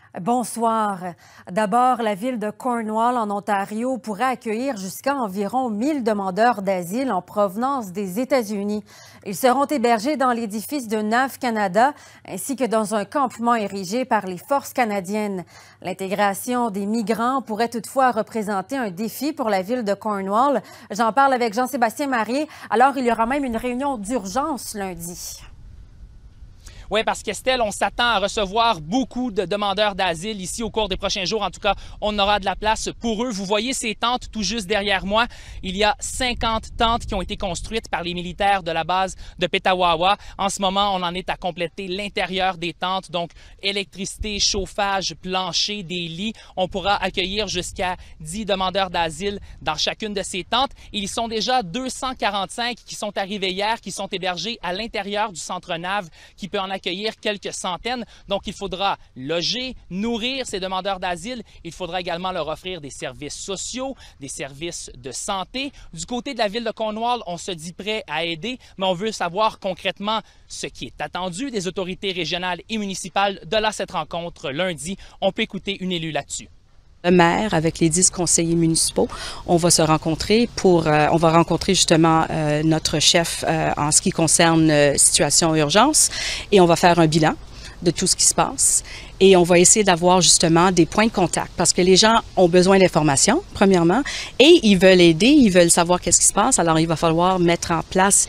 Bonsoir. D'abord, la ville de Cornwall, en Ontario, pourrait accueillir jusqu'à environ 1000 demandeurs d'asile en provenance des États-Unis. Ils seront hébergés dans l'édifice de NAV Canada ainsi que dans un campement érigé par les forces canadiennes. L'intégration des migrants pourrait toutefois représenter un défi pour la ville de Cornwall. J'en parle avec Jean-Sébastien Marié. Alors, il y aura même une réunion d'urgence lundi. Oui, parce qu'Estelle, on s'attend à recevoir beaucoup de demandeurs d'asile ici au cours des prochains jours. En tout cas, on aura de la place pour eux. Vous voyez ces tentes tout juste derrière moi. Il y a 50 tentes qui ont été construites par les militaires de la base de Petawawa. En ce moment, on en est à compléter l'intérieur des tentes. Donc, électricité, chauffage, plancher, des lits. On pourra accueillir jusqu'à 10 demandeurs d'asile dans chacune de ces tentes. Ils sont déjà 245 qui sont arrivés hier, qui sont hébergés à l'intérieur du centre NAV, qui peut en accueillir quelques centaines. Donc, il faudra loger, nourrir ces demandeurs d'asile. Il faudra également leur offrir des services sociaux, des services de santé. Du côté de la ville de Cornwall, on se dit prêt à aider, mais on veut savoir concrètement ce qui est attendu des autorités régionales et municipales de cette rencontre lundi. On peut écouter une élue là-dessus. Le maire avec les 10 conseillers municipaux, on va se rencontrer on va rencontrer justement notre chef en ce qui concerne situation urgence et on va faire un bilan de tout ce qui se passe et on va essayer d'avoir justement des points de contact parce que les gens ont besoin d'informations, premièrement, et ils veulent aider, ils veulent savoir qu'est-ce qui se passe. Alors, il va falloir mettre en place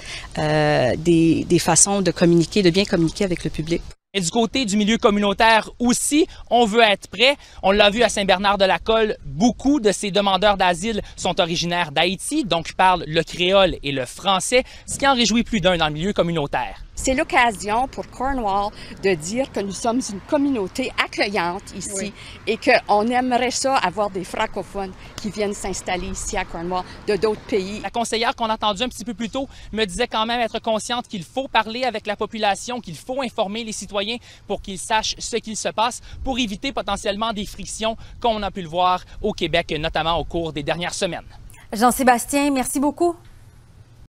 des façons de communiquer, de bien communiquer avec le public. Et du côté du milieu communautaire aussi, on veut être prêt. On l'a vu à Saint-Bernard-de-la-Colle, beaucoup de ces demandeurs d'asile sont originaires d'Haïti, donc parlent le créole et le français, ce qui en réjouit plus d'un dans le milieu communautaire. C'est l'occasion pour Cornwall de dire que nous sommes une communauté accueillante ici et qu'on aimerait ça avoir des francophones qui viennent s'installer ici à Cornwall de d'autres pays. La conseillère qu'on a entendue un petit peu plus tôt me disait quand même être consciente qu'il faut parler avec la population, qu'il faut informer les citoyens pour qu'ils sachent ce qu'il se passe pour éviter potentiellement des frictions comme on a pu le voir au Québec, notamment au cours des dernières semaines. Jean-Sébastien, merci beaucoup.